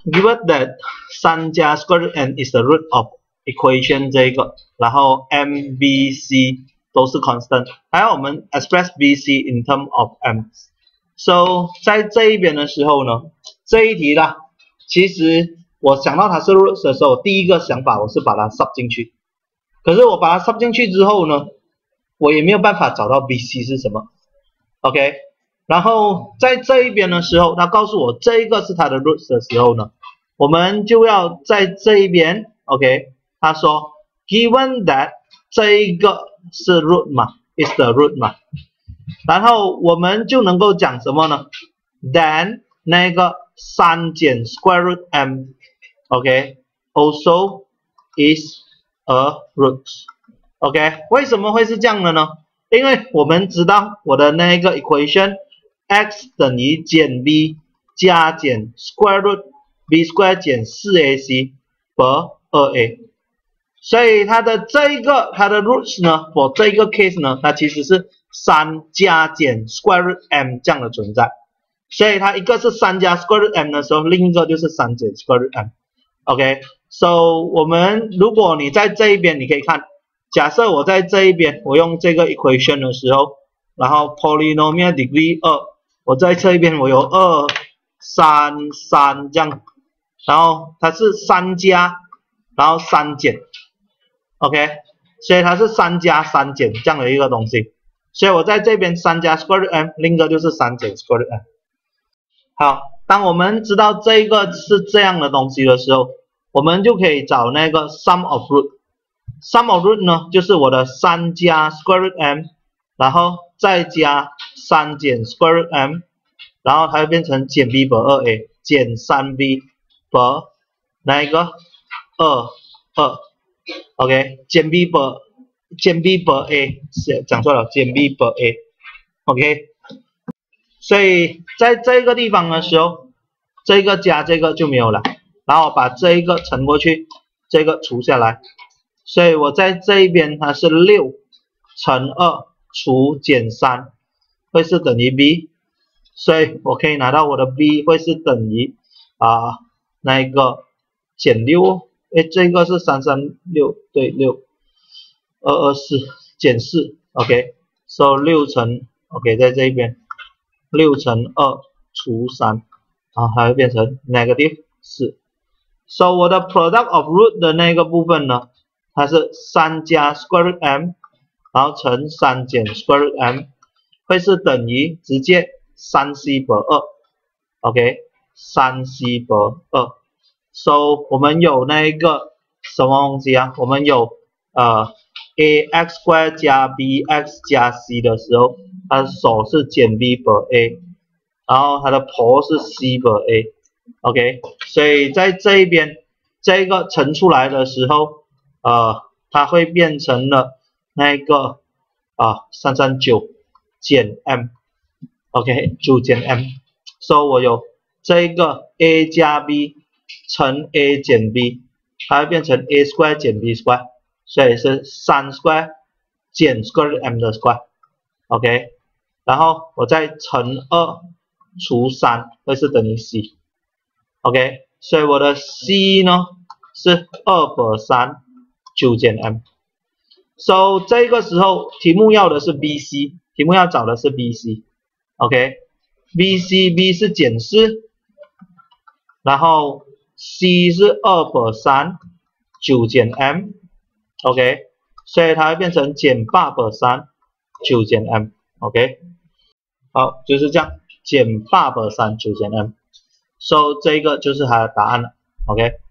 given that 3加 square root n is the root of equation 这个，然后 m b c 都是 constant， 还有我们 express b c in term of m。So 在这一边的时候呢，这一题啦，其实我想到它是 root 的时候，第一个想法我是把它 sub 进去。可是我把它 sub 进去之后呢，我也没有办法找到 BC 是什么 ，OK？ 然后在这一边的时候，他告诉我这一个是它的 root 的时候呢，我们就要在这一边 ，OK？ 他说 given that 这一个是 root 嘛 ，is the root 嘛，然后我们就能够讲什么呢 ？Then 那个3减 square root m，OK？Also is a root。OK， 为什么会是这样的呢？因为我们知道我的那个 equation x 等于减 b 加减 square root b square 减 4ac per 2a， 所以它的这一个它的 roots 呢 ，for 这一个 case 呢，它其实是3加减 square root m 这样的存在，所以它一个是3加 square root m 的时候，另一个就是3减 square root m。OK，So 我们如果你在这一边，你可以看。假设我在这一边，我用这个 equation 的时候，然后 polynomial degree 2，我在这一边我有2、3、3这样，然后它是3加，然后3减 ，OK， 所以它是3加3减这样的一个东西，所以我在这边3加 square root m， 另一个就是3减 square root m。好，当我们知道这一个是这样的东西的时候，我们就可以找那个 sum of root。Sum of root 呢，就是我的3加 square root m， 然后再加3减 square root m， 然后它会变成减 b per 2a 减 3b per 那一个2 ，OK， 减 b per a， 讲错了，减 b per a，OK， 所以在这个地方的时候，这个加这个就没有了，然后把这一个乘过去，这个除下来。所以我在这一边它是6乘2除减3会是等于 b， 所以我可以拿到我的 b 会是等于那一个减6，这个是336，对6 224减4 ，OK，so 6乘 OK 在这一边6乘2除3，它会变成 negative 4，so 我的 product of root 的那个部分呢？它是3加 square root m， 然后乘3减 square root m， 会是等于直接 3c per 2，OK， 3c per 2。So 我们有那个什么东西啊？我们有ax square 加 bx 加 c 的时候，它的手是减 b per a， 然后它的婆是 c per a，OK， 所以在这一边这个乘出来的时候。它会变成了那个339减 m，OK， 9减 m，so 我有这一个 a 加 b 乘 a 减 b， 它会变成 a square 减 b square， 所以是3 square 减 square root m 的 square，OK， 然后我再乘2除3会是等于 c，OK， 所以我的 c 呢是2 per 3。9减 m，so 这个时候题目要的是 BC， 题目要找的是 BC，OK，BC，B 是减4，然后 C 是2 per 3 9减 m，OK， 所以它会变成减8 per 3 9减 m，OK， 好，就是这样，减8 per 3 9减 m，so 这个就是它的答案了 ，OK。